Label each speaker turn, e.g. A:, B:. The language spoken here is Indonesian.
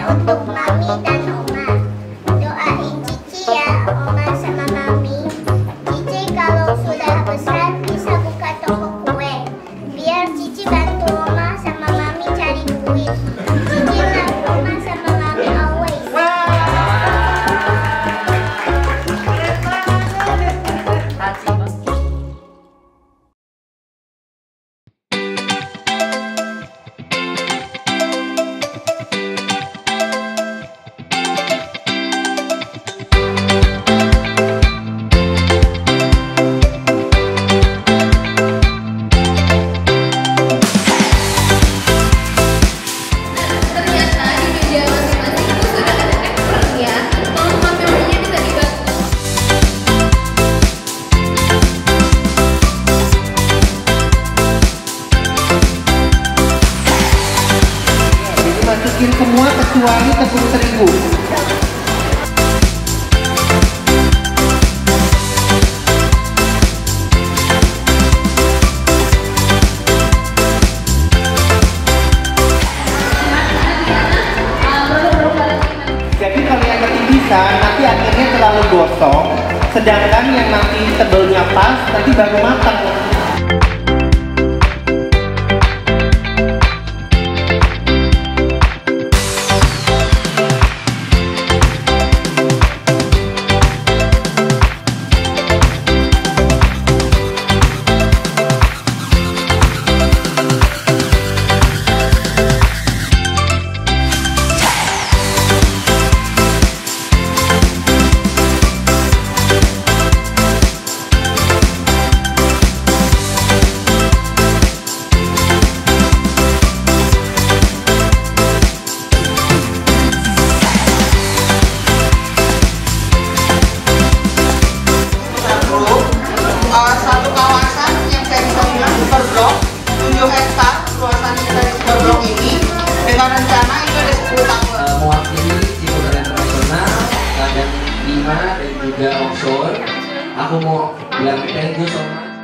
A: untuk Mami dan Oma. Doain Cici ya, Oma sama Mami. Cici kalau sudah besar bisa buka toko kue. Biar Cici bantu Oma sama Mami cari duit. Cici love Oma sama Mami always.
B: Masukin semua kecuali tepung terigu. Jadi kalau yang ketinggian nanti akhirnya terlalu gosong, sedangkan yang nanti tebelnya pas nanti baru matang.
C: Satu kawasan yang saya bisa bilang super blok 7 hektar luasan dari super blok ini dengan rencana itu ada 10 tahun
D: mewakili Ciputra Internasional dan 5 dan juga offshore. Aku mau bilang thank you so much.